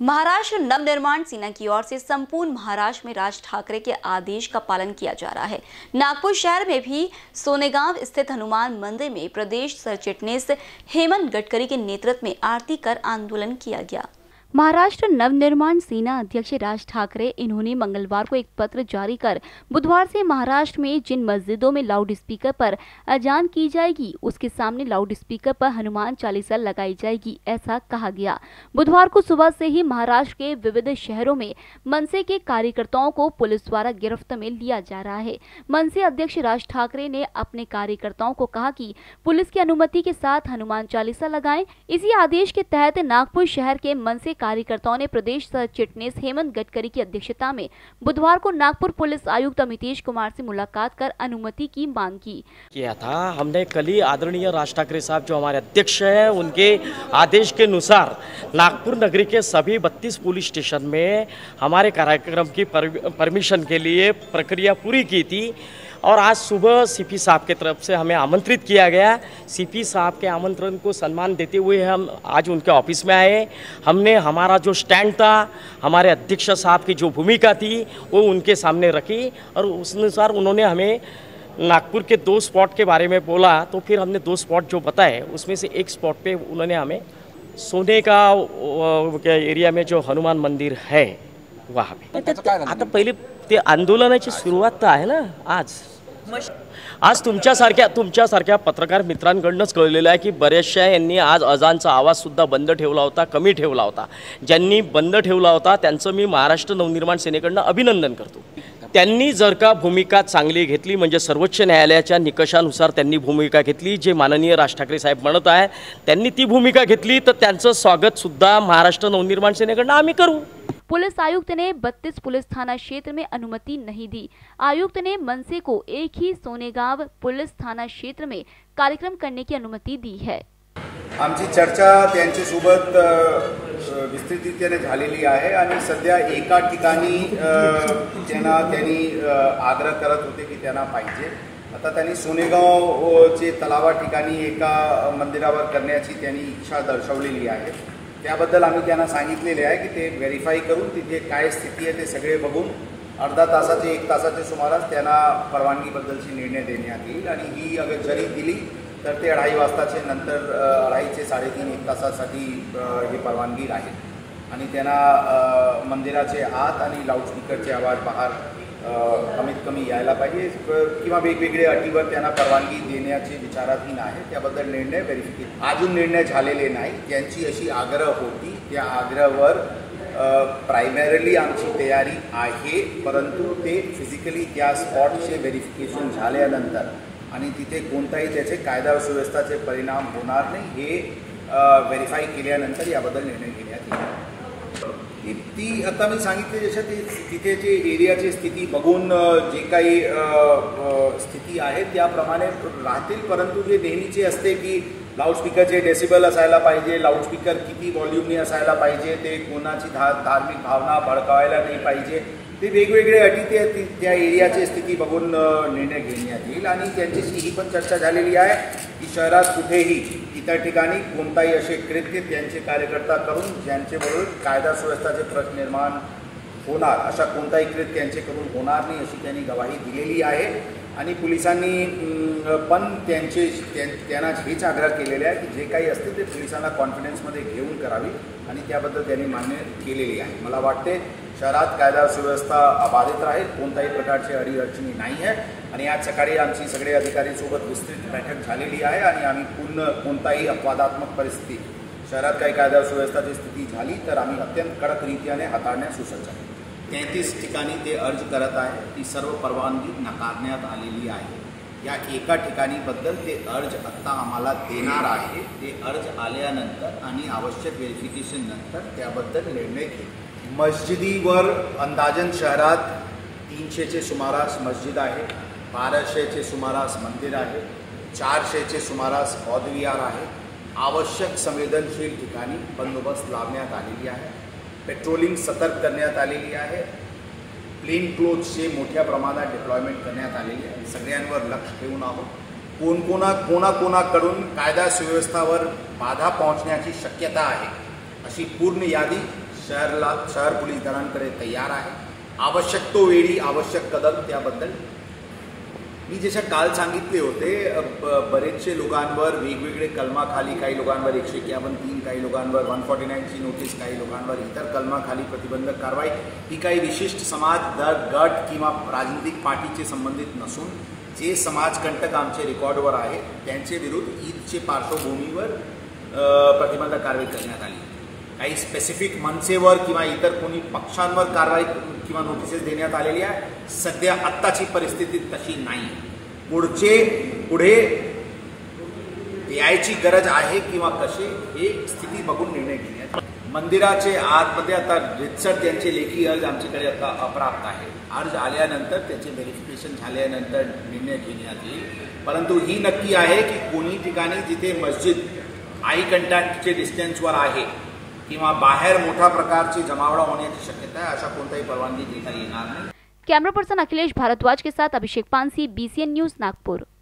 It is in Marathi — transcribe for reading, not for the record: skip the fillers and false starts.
महाराष्ट्र नवनिर्माण सेना की ओर से संपूर्ण महाराष्ट्र में राज ठाकरे के आदेश का पालन किया जा रहा है। नागपुर शहर में भी सोनेगांव स्थित हनुमान मंदिर में प्रदेश सरचिटनीस हेमंत गडकरी के नेतृत्व में आरती कर आंदोलन किया गया। महाराष्ट्र नवनिर्माण सेना अध्यक्ष राज ठाकरे इन्होंने मंगलवार को एक पत्र जारी कर बुधवार से महाराष्ट्र में जिन मस्जिदों में लाउड स्पीकर पर अजान की जाएगी उसके सामने लाउड स्पीकर पर हनुमान चालीसा लगाई जाएगी, ऐसा कहा गया। बुधवार को सुबह से ही महाराष्ट्र के विविध शहरों में मनसे के कार्यकर्ताओं को पुलिस द्वारा गिरफ्त में लिया जा रहा है। मनसे अध्यक्ष राज ठाकरे ने अपने कार्यकर्ताओं को कहा कि पुलिस की अनुमति के साथ हनुमान चालीसा लगाएं। इसी आदेश के तहत नागपुर शहर के मनसे कार्यकर्ताओं ने प्रदेश सरचिटनीस हेमंत गडकरी की अध्यक्षता में बुधवार को नागपुर पुलिस आयुक्त अमितेश कुमार से मुलाकात कर अनुमति की मांग की किया था। हमने कल ही आदरणीय राज ठाकरे साहब जो हमारे अध्यक्ष हैं उनके आदेश के अनुसार नागपुर नगरी के सभी 32 पुलिस स्टेशन में हमारे कार्यक्रम की परमिशन के लिए प्रक्रिया पूरी की थी और आज सुबह सीपी साहब के तरफ से हमें आमंत्रित किया गया। सीपी साहब के आमंत्रण को सम्मान देते हुए हम आज उनके ऑफिस में आए। हमने हमारा जो स्टैंड था, हमारे अध्यक्ष साहब की जो भूमिका थी वो उनके सामने रखी और उस अनुसार उन्होंने हमें नागपुर के 2 स्पॉट के बारे में बोला। तो फिर हमने 2 स्पॉट जो बताए उसमें से एक स्पॉट पे उन्होंने हमें सोने का एरिया में जो हनुमान मंदिर है वहाँ पे आता पहिले ते आंदोलनाची सुरुवात तर आहे ना। आज तुमच्यासारख्या पत्रकार मित्रांकडूनच कळलेलं आहे की बऱ्याचशा यांनी आज अजानचा आवाज सुद्धा बंद ठेवला होता, कमी ठेवला होता। ज्यांनी बंद ठेवला होता त्यांचं मी महाराष्ट्र नवनिर्माण सेनेकडून अभिनंदन करतो। त्यांनी जर का भूमिका चांगली घेतली म्हणजे सर्वोच्च न्यायालयाच्या निकषानुसार त्यांनी भूमिका घेतली, जे माननीय राज ठाकरे साहेब म्हणत आहे त्यांनी ती भूमिका घेतली तर त्यांचं स्वागत सुद्धा महाराष्ट्र नवनिर्माण सेनेकडून आम्ही करू। पुलिस आयुक्त ने 32 पुलिस थाना क्षेत्र में अनुमति नहीं दी। आयुक्त ने मनसे को एक ही सोनेगांव पुलिस थाना क्षेत्र में कार्यक्रम करने की अनुमति दी है। आमची चर्चा त्यांच्यासोबत विस्तृतरीत्याने झालेली आहे आणि सध्या एका ठिकाणी त्यांनी आग्रह करत होते की त्यांना पाहिजे। आता त्यांनी सोनेगावचे तलावा ठिकाणी एका मंदिरावर करण्याची त्यांनी इच्छा दर्शवलेली आहे। त्याबद्दल आम्ही त्यांना सांगितलेले आहे की ते व्हेरीफाई करून तिथे काय स्थिती आहे ते सगळे बघून अर्धा तासाचे 1 तासाचे सुमारास त्यांना परवानगीबद्दलची निर्णय देण्यात येईल आणि ही अगर जरी दिली तर ते 2:30 वाजताचे नंतर 2:30 ते 3:30 1 तासासाठी ही परवानगी राहील आणि त्यांना मंदिराचे आत आणि लाऊडस्पीकरचे आवाज बाहेर कमीत कमी यायला पाहिजे किंवा वेगवेगळे अटीवर त्यांना परवानगी देण्याचे विचाराधीन आहे। त्याबद्दल निर्णय व्हेरिफिकेशन अजून निर्णय झालेले नाही। त्यांची अशी आग्रह होती, त्या आग्रहावर प्रायमरीली आमची तयारी आहे, परंतु ते फिजिकली त्या स्पॉटचे व्हेरिफिकेशन झाल्यानंतर आणि तिथे कोणताही त्याचे कायदा सुव्यवस्थेचे परिणाम होणार नाही हे व्हेरीफाई केल्यानंतर याबद्दल निर्णय घेण्यात येईल। ती आता मी सांगितले जसं तिथे जे एरियाची स्थिती बघून जे काही स्थिती आहे त्याप्रमाणे राहतील, परंतु जे नेहमीचे असते की लाऊडस्पीकरचे डेसिबल असायला पाहिजे, लाऊडस्पीकर किती व्हॉल्यूमने असायला पाहिजे, ते कोणाची धार्मिक भावना भडकावायला नाही पाहिजे, ते वेगवेगळे अटी त्या एरियाची स्थिती बघून निर्णय घेण्यात येईल। आणि त्यांच्याशी ही पण चर्चा झालेली आहे की शहरात कुठेही इतर ठिकाणी कोणताही असे कृत्य त्यांचे कार्यकर्ता करून ज्यांच्याबरोबर कायदा सुव्यवस्थेचे प्रश्न निर्माण होणार अशा कोणताही कृत्य त्यांच्याकडून होणार नाही अशी त्यांनी ग्वाही दिलेली आहे। आणि पोलिसांनी पण त्यांना हेच आग्रह केलेले आहे की जे काही असते ते पोलिसांना कॉन्फिडन्समध्ये घेऊन करावी आणि त्याबद्दल त्यांनी मान्य केलेली आहे। मला वाटते शहरात कायदा सुव्यवस्था अबाधित राहील, कोणत्याही प्रकारची अडीअडचणी नाही आहे आणि आज सकाळी आमची सगळे अधिकारीसोबत विस्तृत बैठक झालेली आहे आणि आम्ही कोणताही अपवादात्मक परिस्थिती शहरात काही कायदा सुव्यवस्थेची स्थिती झाली तर आम्ही अत्यंत कडक रीतीने हाताळण्यास सुसज्ज आहे। 33 ठिकाणी ते अर्ज करत आहे, ती सर्व परवानगी नकारण्यात आलेली आहे। या एका ठिकाणीबद्दल ते अर्ज आत्ता आम्हाला देणार आहे। ते अर्ज आल्यानंतर आणि आवश्यक व्हेरिफिकेशन नंतर त्याबद्दल निर्णय घेईल। मस्जिदीवर अंदाजन शहरात 300चे सुमारास मस्जिद आहे, 1200चे सुमारास मंदिर आहे, 400चे सुमारास बौद्धविहार आहे। आवश्यक संवेदनशील ठिकाणी बंदोबस्त लावण्यात आलेली आहे, पेट्रोलिंग सतर्क करण्यात आलेली आहे, प्लेन क्लोथचे मोठ्या प्रमाणात डिप्लॉयमेंट करण्यात आलेली आहे। सगळ्यांवर लक्ष ठेवून आहोत। कोणाकडून कायदा सुव्यवस्थेवर बाधा पोहोचण्याची शक्यता आहे अशी पूर्ण यादी शहर पोलीस दलांकडे तयार आहे. आवश्यक तो वेळी आवश्यक कदम त्याबद्दल मी जसे काल सांगितले होते. बरेचसे लोकांवर वेगवेगळे कलमाखाली, काही लोकांवर 151(3), काही लोकांवर 149ची नोटीस, काही लोकांवर इतर कलमाखाली प्रतिबंधक कारवाई. ही काही विशिष्ट समाज, गट किंवा राजनीतिक पार्टीचे संबंधित नसून जे समाजकंटक आमचे रेकॉर्डवर आहेत त्यांचे विरुद्ध ईदचे पार्श्वभूमीवर प्रतिबंधक कारवाई करण्यात आली. काही स्पेसिफिक मनसेवर किंवा इतर कोणी पक्षांवर कारवाई किंवा नोटिसेस देण्यात आलेली आहे. सध्या आत्ताची परिस्थिती तशी नाही. पुढे यायची गरज आहे किंवा कसे हे स्थिती बघून निर्णय घेण्यात. मंदिराचे आतमध्ये आता रितसर त्यांचे लेखी अर्ज आमच्याकडे आता अप्राप्त आहे. अर्ज आल्यानंतर त्याचे व्हेरिफिकेशन झाल्यानंतर निर्णय घेण्यात येईल. परंतु ही नक्की आहे की कोणी ठिकाणी जिथे मस्जिद आय कॉन्टॅक्टचे डिस्टन्सवर आहे किंवा बाहेर मोठ्या प्रकारची जमावड़ा होण्याची शक्यता है, अशा कोणताही परवानगी देता येणार नाही. कैमरा पर्सन अखिलेश भारद्वाज के साथ अभिषेक पानसी, BCN न्यूज, नागपुर.